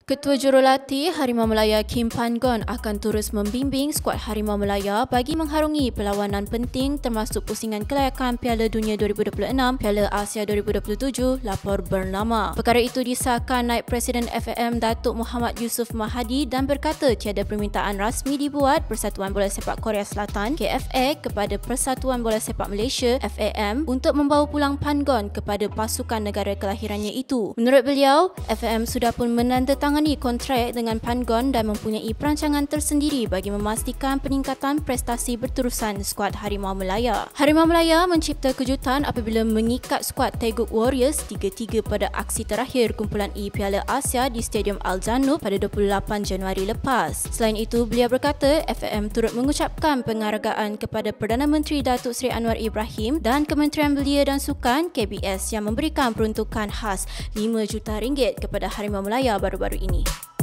Ketua Jurulatih Harimau Melaya Kim Pan-gon akan terus membimbing skuad Harimau Melaya bagi mengharungi perlawanan penting termasuk pusingan kelayakan Piala Dunia 2026, Piala Asia 2027, lapor bernama. Perkara itu disahkan Naib Presiden FAM Datuk Muhammad Yusof Mahadi dan berkata tiada permintaan rasmi dibuat Persatuan Bola Sepak Korea Selatan KFA kepada Persatuan Bola Sepak Malaysia FAM untuk membawa pulang Pan-gon kepada pasukan negara kelahirannya itu. Menurut beliau, FAM sudah pun menandatangani kontrak dengan Pan-gon dan mempunyai perancangan tersendiri bagi memastikan peningkatan prestasi berterusan skuad Harimau Melaya. Harimau Melaya mencipta kejutan apabila mengikat skuad Taeguk Warriors 3-3 pada aksi terakhir kumpulan E Piala Asia di Stadium Al-Janoub pada 28 Januari lepas. Selain itu, beliau berkata FAM turut mengucapkan penghargaan kepada Perdana Menteri Datuk Seri Anwar Ibrahim dan Kementerian Belia dan Sukan KBS yang memberikan peruntukan khas RM5 juta kepada Harimau Melaya baru-baru ini.